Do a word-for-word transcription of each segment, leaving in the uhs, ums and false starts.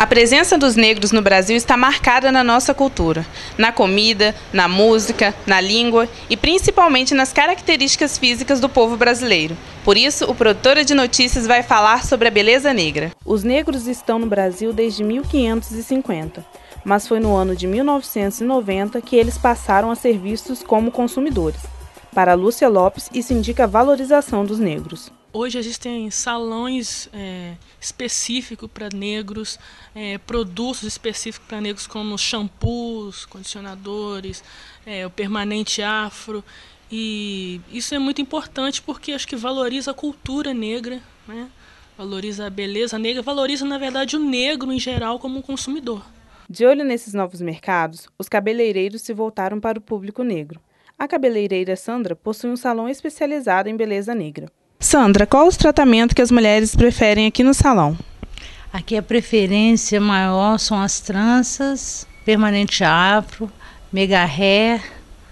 A presença dos negros no Brasil está marcada na nossa cultura, na comida, na música, na língua e principalmente nas características físicas do povo brasileiro. Por isso, o Produtora de Notícias vai falar sobre a beleza negra. Os negros estão no Brasil desde mil quinhentos e cinquenta, mas foi no ano de mil novecentos e noventa que eles passaram a ser vistos como consumidores. Para Lúcia Lopes, isso indica a valorização dos negros. Hoje existem salões é, específicos para negros, é, produtos específicos para negros como shampoos, condicionadores, é, o permanente afro. E isso é muito importante porque acho que valoriza a cultura negra, né? Valoriza a beleza negra, valoriza, na verdade, o negro em geral como um consumidor. De olho nesses novos mercados, os cabeleireiros se voltaram para o público negro. A cabeleireira Sandra possui um salão especializado em beleza negra. Sandra, qual o tratamento que as mulheres preferem aqui no salão? Aqui a preferência maior são as tranças, permanente afro, mega hair,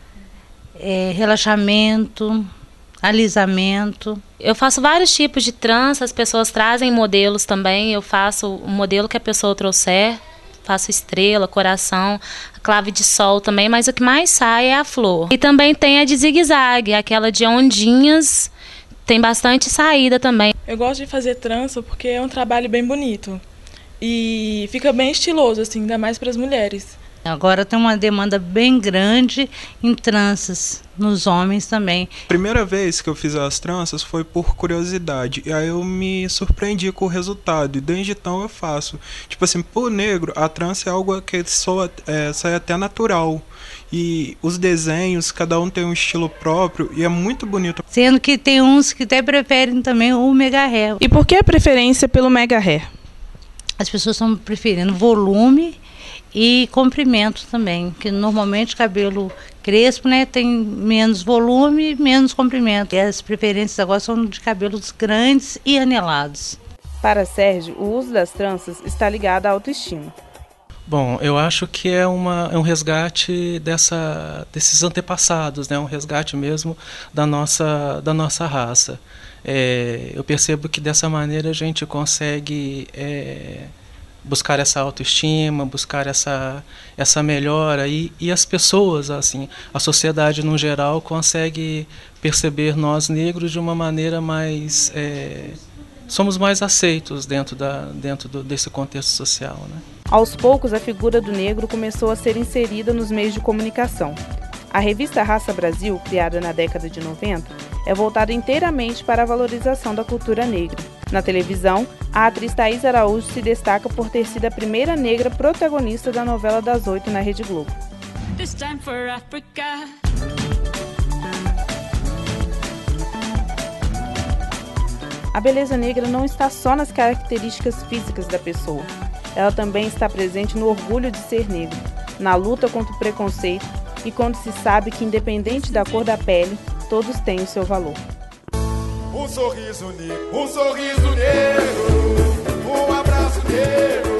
é, relaxamento, alisamento. Eu faço vários tipos de trança, as pessoas trazem modelos também, eu faço o modelo que a pessoa trouxer, faço estrela, coração, clave de sol também, mas o que mais sai é a flor. E também tem a de zigue-zague, aquela de ondinhas. Tem bastante saída também. Eu gosto de fazer trança porque é um trabalho bem bonito e fica bem estiloso, assim, ainda mais para as mulheres. Agora tem uma demanda bem grande em tranças, nos homens também. Primeira vez que eu fiz as tranças foi por curiosidade, e aí eu me surpreendi com o resultado, e desde então eu faço. Tipo assim, pro negro, a trança é algo que soa, é, sai até natural. E os desenhos, cada um tem um estilo próprio e é muito bonito. Sendo que tem uns que até preferem também o mega hair. E por que a preferência pelo mega hair? As pessoas estão preferindo volume e comprimento também, que normalmente cabelo crespo, né, tem menos volume e menos comprimento. E as preferências agora são de cabelos grandes e anelados. Para Sérgio, o uso das tranças está ligado à autoestima. Bom, eu acho que é, uma, é um resgate dessa, desses antepassados, né? Um resgate mesmo da nossa, da nossa raça. É, eu percebo que dessa maneira a gente consegue é, buscar essa autoestima, buscar essa, essa melhora e, e as pessoas, assim, a sociedade no geral consegue perceber nós negros de uma maneira mais... É, somos mais aceitos dentro, da, dentro do, desse contexto social, né? Aos poucos, a figura do negro começou a ser inserida nos meios de comunicação. A revista Raça Brasil, criada na década de noventa, é voltada inteiramente para a valorização da cultura negra. Na televisão, a atriz Thaís Araújo se destaca por ter sido a primeira negra protagonista da novela das oito na Rede Globo. A beleza negra não está só nas características físicas da pessoa. Ela também está presente no orgulho de ser negro, na luta contra o preconceito e quando se sabe que, independente da cor da pele, todos têm o seu valor. Um sorriso negro, um sorriso negro, um abraço negro.